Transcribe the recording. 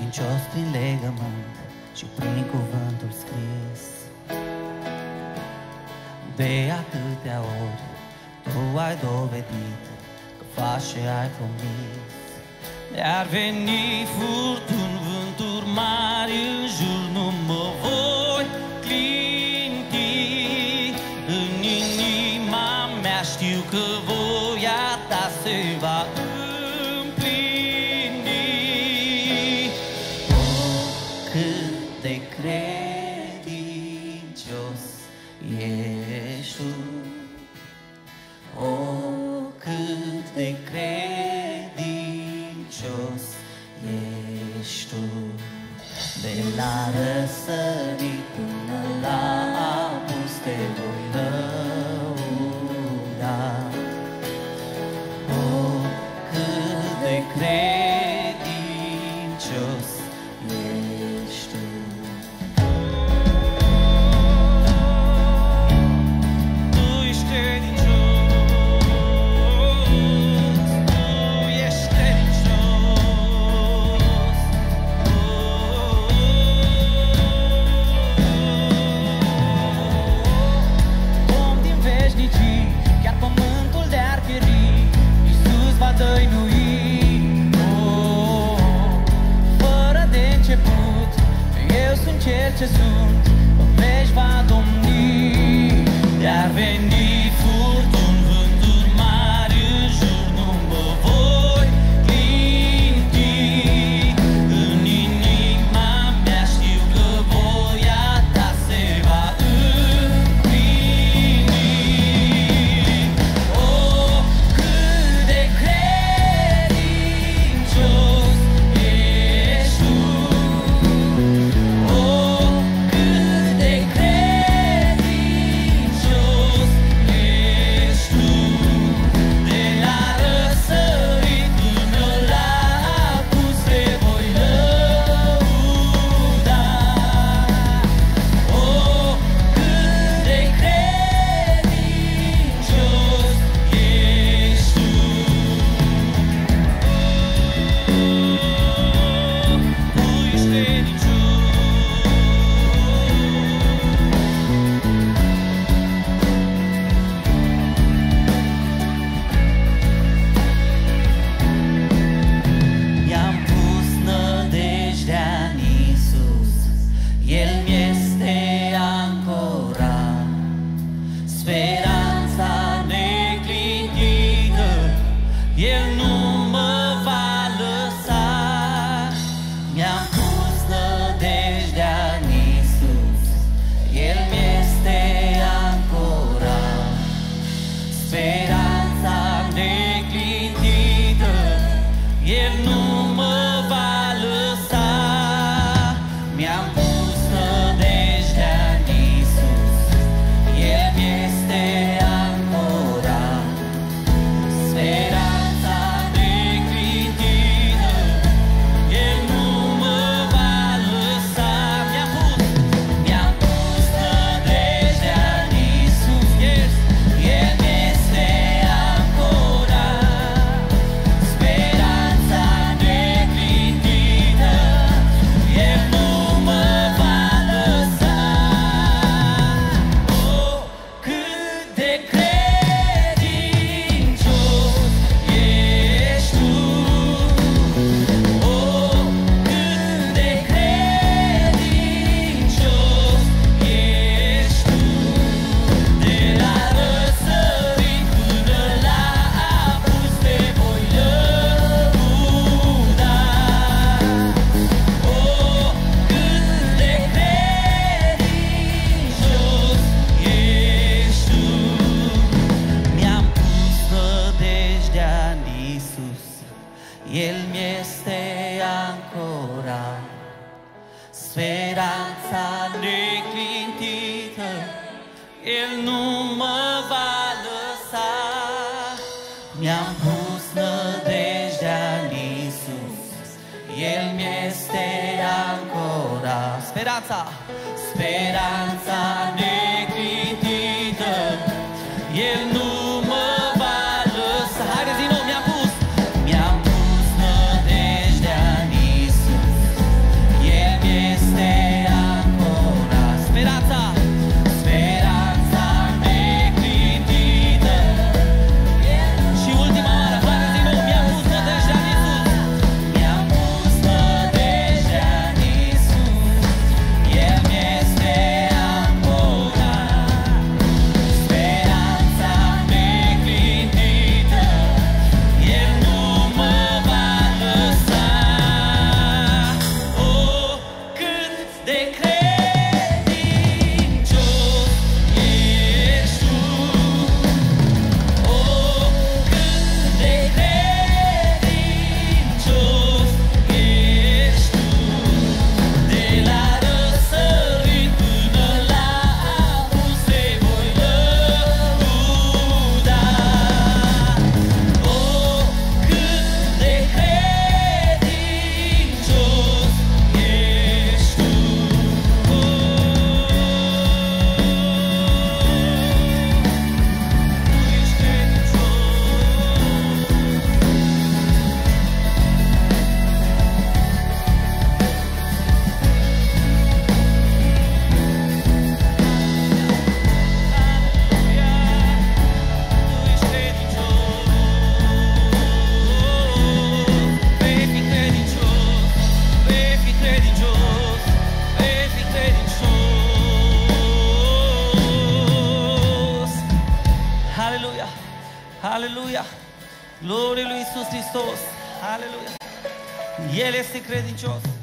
credincios prin legământ și prin cuvântul scris. De atâtea ori tu ai dovedit că faci ce ai promis. De-ar veni furtuni, vânturi mari în jur, nu mă voi clinti. În inima mea știu că voia ta se va împlini. Oh, cât de credincios ești tu. Oh, cât de credincios ești tu. De la răsărit până la apus te voi lăuda. Oh, cât de credincios ești tu. Tu ești credincios, tu ești credincios. Om din veșnicii, chiar pământul de-ar pieri, Iisus va dăinui. Fără de început, eu sunt cel ce sunt, în veci va domni. De-ar veni furtuni, vânturi mari în jur, nu mă voi clinti. În inima mea știu că voia ta se va împlini. Oh, cât de credincios ești tu. Oh, cât de credincios ești tu. De la răsărit până la apus te voi lăuda. Oh, cât de credincios ești tu. Tu ești credincios. Mi-am pus nădejdea în Iisus, El mi-este ancora, speranța neclintită, El nu mă va lăsa. Mi-am pus nădejdea în Iisus, El mi-este ancora, speranța neclintită, El nu mă va lăsa. Mi-am pus nădejdea în Iisus, El mi-este ancora, speranța neclintită, El nu mă va lăsa. Mi-am pus nădejdea în Iisus, El mi-este ancora, speranța neclintită, El nu mă va lăsa. Oh, cât de credincios ești tu. Oh, cât de credincios ești tu. De la răsărit până la apus te voi lăuda. Oh, cât de credincios ești tu. Mi-am pus nădejdea în Iisus, El mi-este ancora, speranța neclintită, El nu mă va lăsa. Mi-am pus nădejdea în Iisus, El mi-este ancora, speranța neclintită, El nu mă va lăsa. Haideți din nou, mi-am pus nădejdea în Iisus, Glorie lui Iisus Hristos. Aleluia. El este credincios.